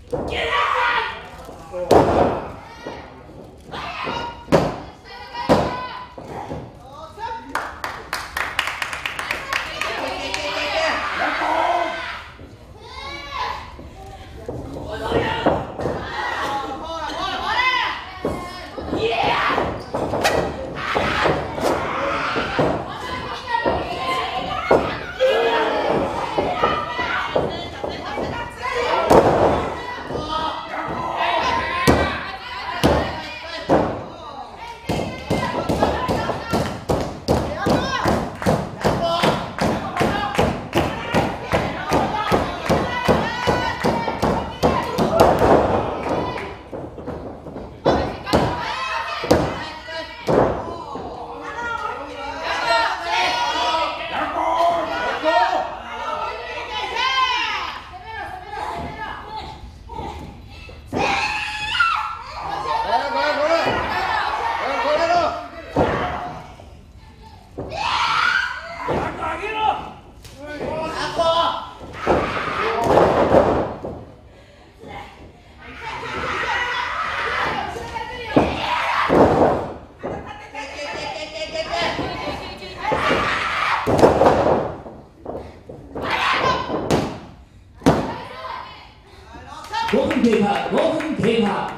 5分経過、5分経過。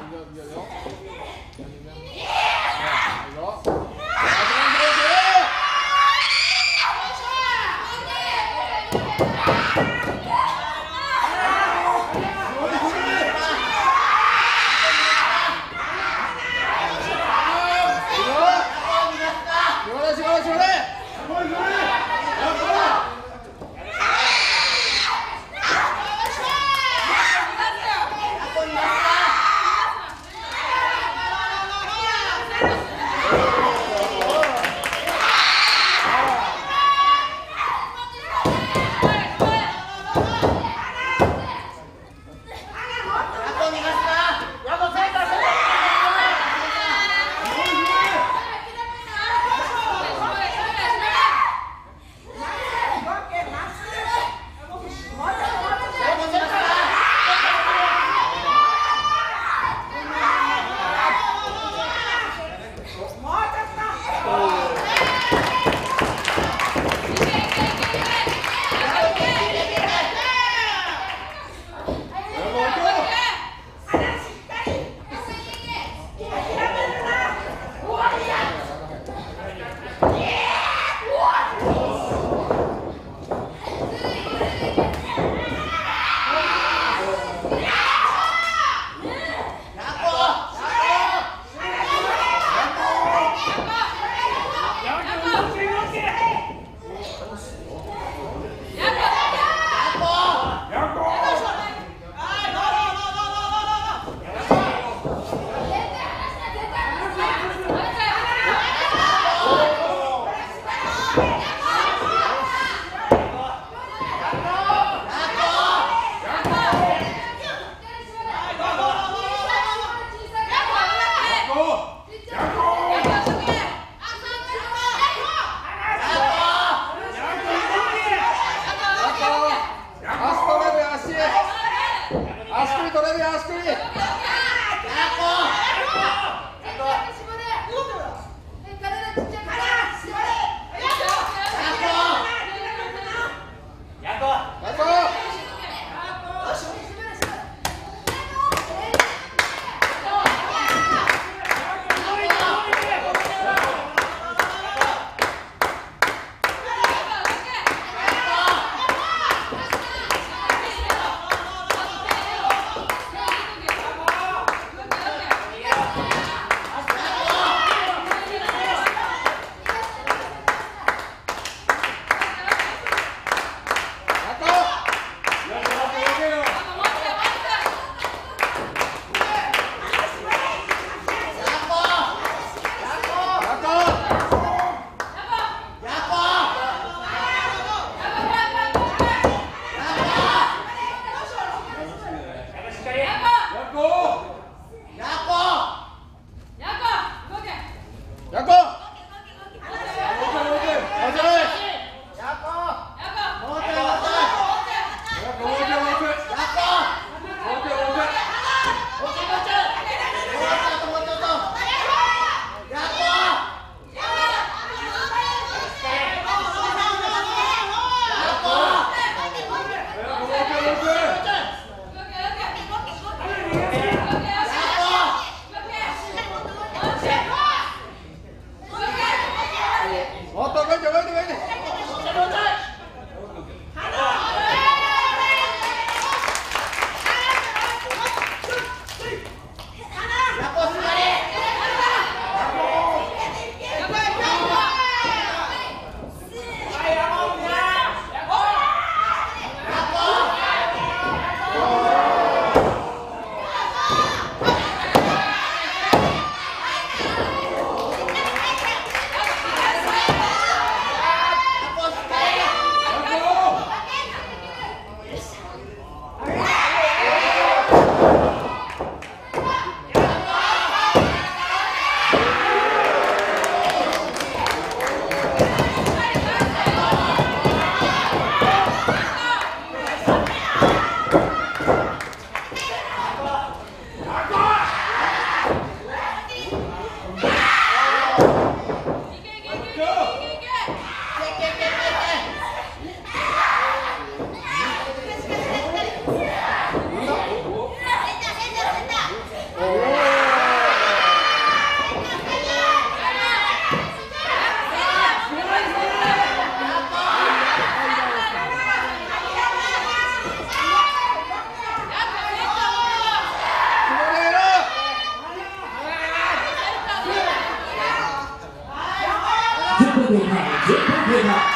分経過、10分経過。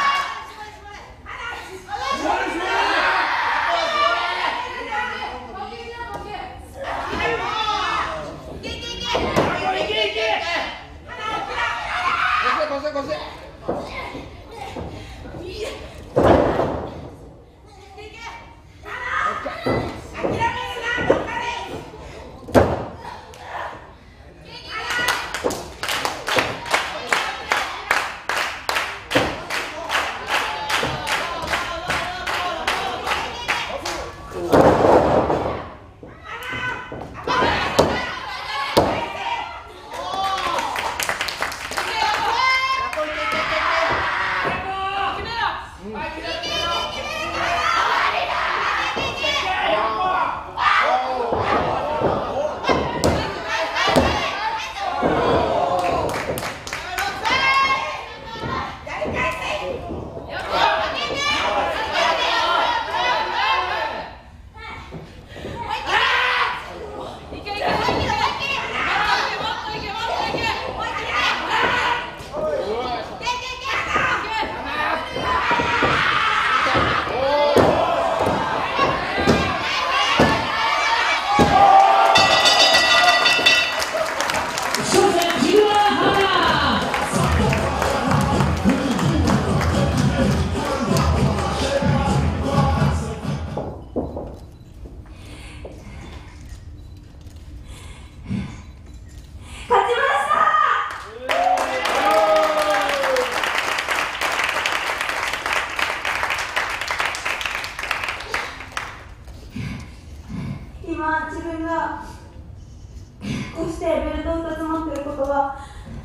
今自分がこうしてベルトを2つ持ってることは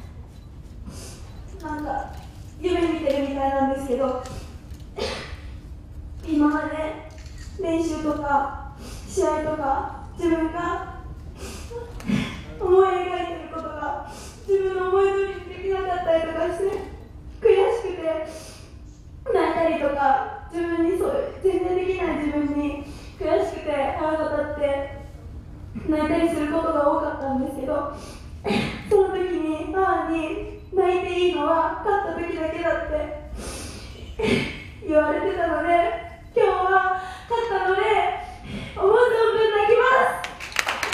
なんか夢見てるみたいなんですけど、今まで練習とか試合とか自分が思い描いてることが自分の思い通りにできなかったりとかして悔しくて泣いたりとか、自分に全然できない自分に悔しくて腹が立って泣いたりすることが多かったんですけど、その時に母に泣いていいのは勝った時だけだって言われてたので、今日は勝ったので思う存分泣きます。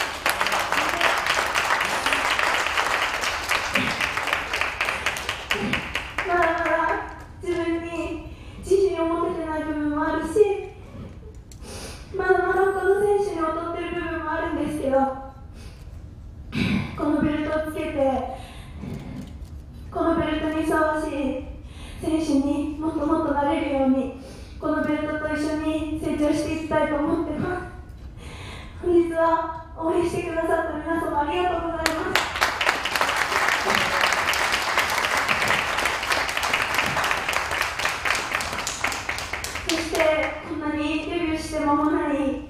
まだまだ自分に自信を持ててない部分もあるし、まだまだ他の選手に劣ってる部分もあるんですけど、このベルトをつけてこのベルトにふさわしい選手にもっともっとなれるようにこのベルトと一緒に成長していきたいと思ってます。本日は応援してくださった皆様ありがとうございます。そしてこんなにデビューして間もない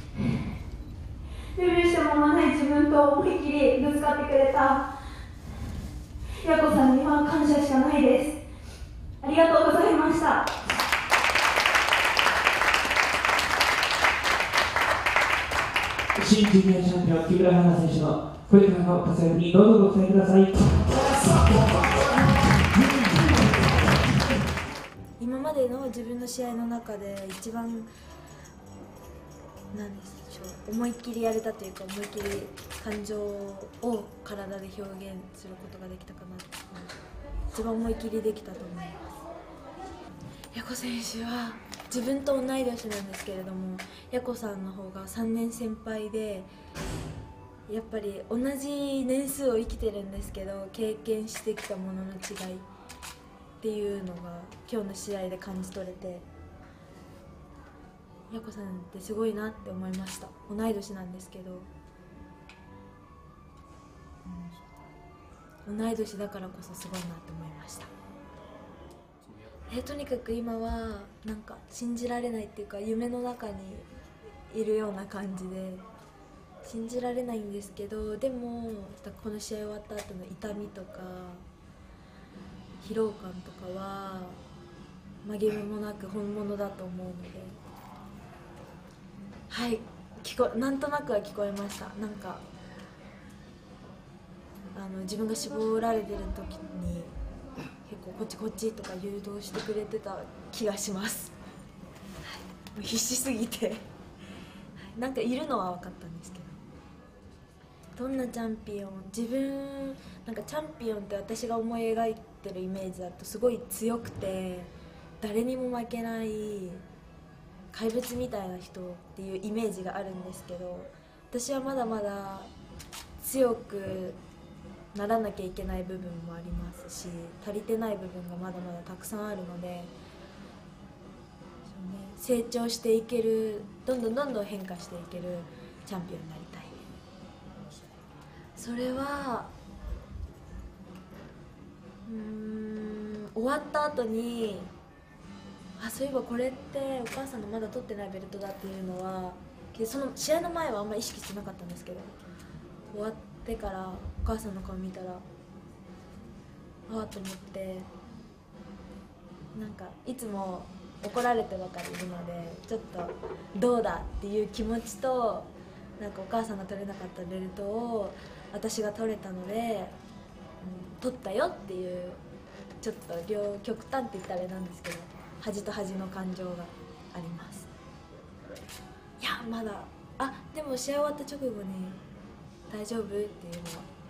自分と思いっきりぶつかってくれたやこさんには感謝しかないです。ありがとうございました。 新ジュニアチャンピオン木村花選手のこれからの活躍にどうぞご期待ください。 今までの自分の試合の中で一番なんでしょう、思いっきりやれたというか、思いっきり感情を体で表現することができたかなって、一番思いっきりできたと思います。やこ選手は自分と同い年なんですけれども、やこさんの方が3年先輩で、やっぱり同じ年数を生きてるんですけど、経験してきたものの違いっていうのが今日の試合で感じ取れて、やこさんってすごいなって思いました。同い年なんですけど、同い年だからこそすごいなって思いました。とにかく今はなんか信じられないっていうか、夢の中にいるような感じで信じられないんですけど、でもこの試合終わった後の痛みとか疲労感とかは紛れもなく本物だと思うので、はい、なんとなくは聞こえました。なんか自分が絞られてる時に結こうこっちこっちとか誘導してくれてた気がします、はい、もう必死すぎてなんかいるのは分かったんですけど、どんなチャンピオン、自分なんかチャンピオンって私が思い描いてるイメージだとすごい強くて誰にも負けない怪物みたいな人っていうイメージがあるんですけど、私はまだまだ強くならなきゃいけない部分もありますし、足りてない部分がまだまだたくさんあるので、そうね、成長していける、どんどん変化していけるチャンピオンになりたい。それは終わった後にそういえばこれってお母さんのまだ取ってないベルトだっていうのは、その試合の前はあんまり意識してなかったんですけど、終わってからお母さんの顔見たらと思って、なんかいつも怒られてばかりいるので、ちょっとどうだっていう気持ちと、なんかお母さんが取れなかったベルトを私が取れたので、取ったよっていう、ちょっと両極端って言ったらあれなんですけど、恥と恥の感情があります。いやまだでも試合終わった直後に大丈夫っていうのは